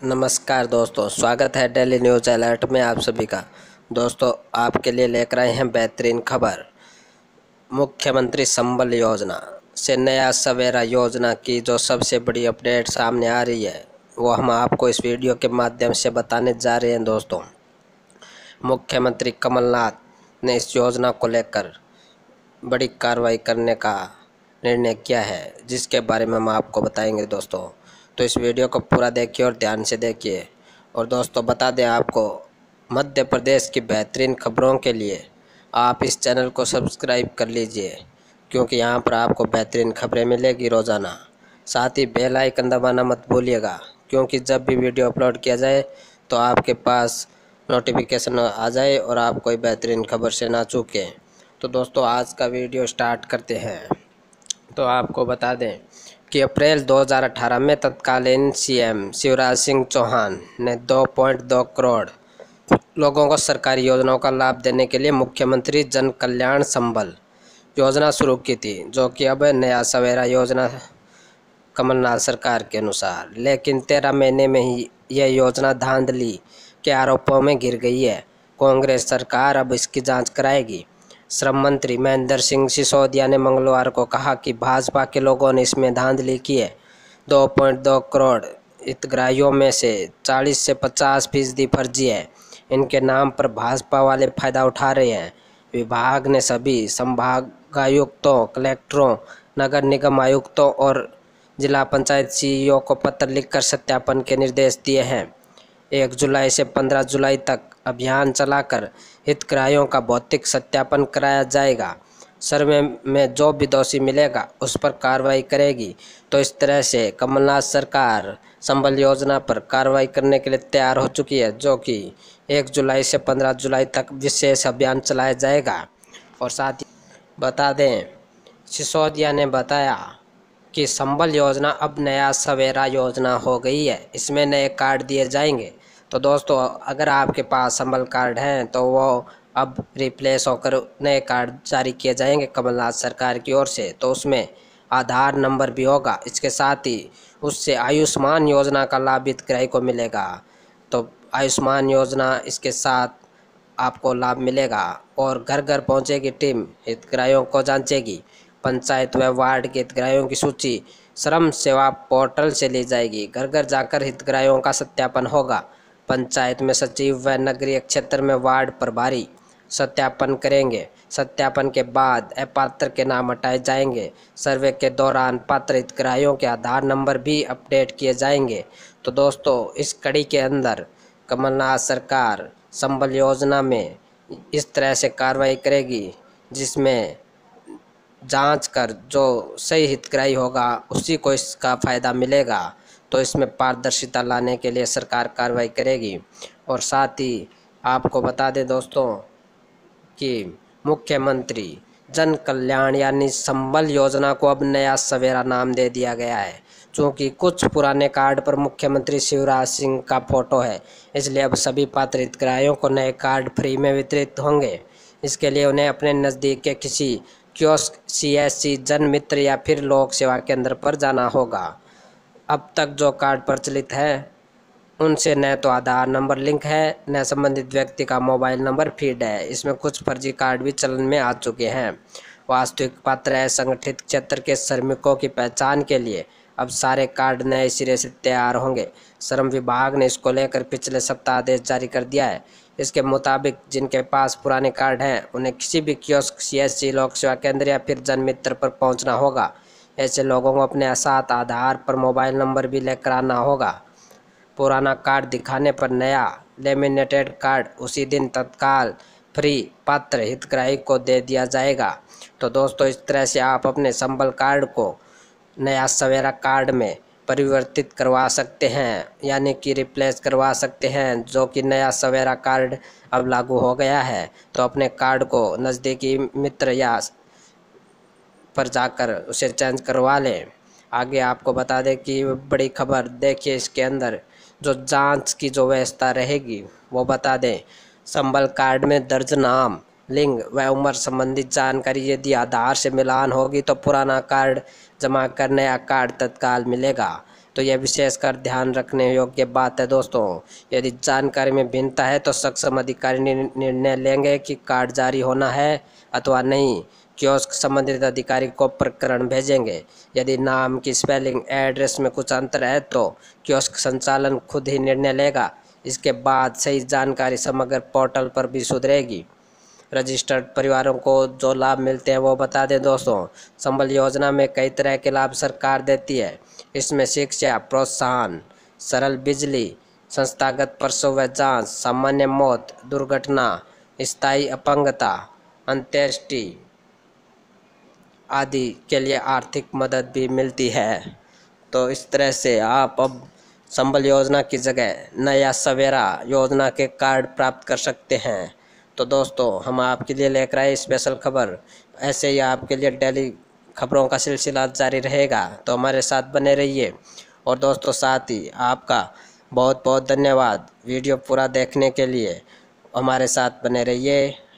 नमस्कार दोस्तों, स्वागत है डेली न्यूज़ अलर्ट में आप सभी का। दोस्तों, आपके लिए लेकर आए हैं बेहतरीन खबर। मुख्यमंत्री संबल योजना से नया सवेरा योजना की जो सबसे बड़ी अपडेट सामने आ रही है वो हम आपको इस वीडियो के माध्यम से बताने जा रहे हैं। दोस्तों, मुख्यमंत्री कमलनाथ ने इस योजना को लेकर बड़ी कार्रवाई करने का निर्णय किया है, जिसके बारे में हम आपको बताएंगे। दोस्तों, तो इस वीडियो को पूरा देखिए और ध्यान से देखिए। और दोस्तों, बता दें आपको, मध्य प्रदेश की बेहतरीन खबरों के लिए आप इस चैनल को सब्सक्राइब कर लीजिए, क्योंकि यहाँ पर आपको बेहतरीन खबरें मिलेगी रोज़ाना। साथ ही बेल आइकन दबाना मत भूलिएगा, क्योंकि जब भी वीडियो अपलोड किया जाए तो आपके पास नोटिफिकेशन आ जाए और आप कोई बेहतरीन खबर से ना चूकें। तो दोस्तों, आज का वीडियो स्टार्ट करते हैं। तो आपको बता दें कि अप्रैल 2018 में तत्कालीन सीएम शिवराज सिंह चौहान ने 2.2 करोड़ लोगों को सरकारी योजनाओं का लाभ देने के लिए मुख्यमंत्री जन कल्याण संबल योजना शुरू की थी, जो कि अब नया सवेरा योजना कमलनाथ सरकार के अनुसार। लेकिन 13 महीने में ही यह योजना धांधली के आरोपों में घिर गई है। कांग्रेस सरकार अब इसकी जांच कराएगी। श्रम मंत्री महेंद्र सिंह सिसोदिया ने मंगलवार को कहा कि भाजपा के लोगों ने इसमें धांधली की है। 2.2 करोड़ हितग्राहियों में से 40 से 50% फर्जी है। इनके नाम पर भाजपा वाले फायदा उठा रहे हैं। विभाग ने सभी संभागायुक्तों, कलेक्टरों, नगर निगम आयुक्तों और जिला पंचायत सीईओ को पत्र लिखकर सत्यापन के निर्देश दिए हैं। 1 जुलाई से 15 जुलाई तक अभियान चलाकर हितग्राहियों का भौतिक सत्यापन कराया जाएगा। सर्वे में जो भी दोषी मिलेगा उस पर कार्रवाई करेगी। तो इस तरह से कमलनाथ सरकार संबल योजना पर कार्रवाई करने के लिए तैयार हो चुकी है, जो कि 1 जुलाई से 15 जुलाई तक विशेष अभियान चलाया जाएगा। और साथ ही बता दें, सिसोदिया ने बताया कि संबल योजना अब नया सवेरा योजना हो गई है। इसमें नए कार्ड दिए जाएंगे। तो दोस्तों, अगर आपके पास संबल कार्ड हैं तो वो अब रिप्लेस होकर नए कार्ड जारी किए जाएंगे कमलनाथ सरकार की ओर से। तो उसमें आधार नंबर भी होगा। इसके साथ ही उससे आयुष्मान योजना का लाभ हितग्राही को मिलेगा। तो आयुष्मान योजना इसके साथ आपको लाभ मिलेगा और घर घर पहुंचेगी टीम, हितग्राहियों को जांचेगी। पंचायत व वार्ड के हितग्राहियों की सूची श्रम सेवा पोर्टल से ली जाएगी। घर घर जाकर हितग्राहियों का सत्यापन होगा। पंचायत में सचिव व नगरीय क्षेत्र में वार्ड प्रभारी सत्यापन करेंगे। सत्यापन के बाद अपात्र के नाम हटाए जाएंगे। सर्वे के दौरान पात्र हितग्राहियों के आधार नंबर भी अपडेट किए जाएंगे। तो दोस्तों, इस कड़ी के अंदर कमलनाथ सरकार संबल योजना में इस तरह से कार्रवाई करेगी, जिसमें जांच कर जो सही हितग्राही होगा उसी को इसका फ़ायदा मिलेगा। तो इसमें पारदर्शिता लाने के लिए सरकार कार्रवाई करेगी। और साथ ही आपको बता दें दोस्तों कि मुख्यमंत्री जन कल्याण यानी संबल योजना को अब नया सवेरा नाम दे दिया गया है। चूँकि कुछ पुराने कार्ड पर मुख्यमंत्री शिवराज सिंह का फोटो है, इसलिए अब सभी पात्र हितग्राहियों को नए कार्ड फ्री में वितरित होंगे। इसके लिए उन्हें अपने नज़दीक के किसी कियोस्क, सीएससी, जन मित्र या फिर लोक सेवा केंद्र पर जाना होगा। अब तक जो कार्ड प्रचलित है उनसे न तो आधार नंबर लिंक है, न संबंधित व्यक्ति का मोबाइल नंबर फीड है। इसमें कुछ फर्जी कार्ड भी चलन में आ चुके हैं। वास्तविक पात्र असंगठित क्षेत्र के श्रमिकों की पहचान के लिए अब सारे कार्ड नए सिरे से तैयार होंगे। श्रम विभाग ने इसको लेकर पिछले सप्ताह आदेश जारी कर दिया है। इसके मुताबिक जिनके पास पुराने कार्ड हैं उन्हें किसी भी कियोस्क, सीएससी, लोक सेवा केंद्र या फिर जन मित्र पर पहुंचना होगा। ऐसे लोगों को अपने साथ आधार पर मोबाइल नंबर भी लेकर आना होगा। पुराना कार्ड दिखाने पर नया लेमिनेटेड कार्ड उसी दिन तत्काल फ्री पात्र हितग्राही को दे दिया जाएगा। तो दोस्तों, इस तरह से आप अपने संबल कार्ड को नया सवेरा कार्ड में परिवर्तित करवा सकते हैं, यानी कि रिप्लेस करवा सकते हैं, जो कि नया सवेरा कार्ड अब लागू हो गया है। तो अपने कार्ड को नज़दीकी मित्र या पर जाकर उसे चेंज करवा लें। आगे आपको बता दें कि बड़ी खबर देखिए, इसके अंदर जो जांच की जो व्यवस्था रहेगी वो बता दें। संबल कार्ड में दर्ज नाम, लिंग व उम्र संबंधी जानकारी यदि आधार से मिलान होगी तो पुराना कार्ड जमा कर नया कार्ड तत्काल मिलेगा। तो यह विशेषकर ध्यान रखने योग्य बात है दोस्तों। यदि जानकारी में भिन्नता है तो सक्षम अधिकारी निर्णय लेंगे कि कार्ड जारी होना है अथवा नहीं। कियोस्क संबंधित अधिकारी को प्रकरण भेजेंगे। यदि नाम की स्पेलिंग एड्रेस में कुछ अंतर है तो कियोस्क संचालन खुद ही निर्णय लेगा। इसके बाद सही जानकारी समग्र पोर्टल पर भी सुधरेगी। रजिस्टर्ड परिवारों को जो लाभ मिलते हैं वो बता दें दोस्तों। संबल योजना में कई तरह के लाभ सरकार देती है। इसमें शिक्षा प्रोत्साहन, सरल बिजली, संस्थागत प्रसव व जांच, सामान्य मौत, दुर्घटना, स्थायी अपंगता, अंत्येष्टि आदि के लिए आर्थिक मदद भी मिलती है। तो इस तरह से आप अब संबल योजना की जगह नया सवेरा योजना के कार्ड प्राप्त कर सकते हैं। तो दोस्तों हम आपके लिए लेकर आए स्पेशल खबर। ऐसे ही आपके लिए डेली खबरों का सिलसिला जारी रहेगा, तो हमारे साथ बने रहिए। और दोस्तों साथ ही आपका बहुत बहुत धन्यवाद वीडियो पूरा देखने के लिए। हमारे साथ बने रहिए।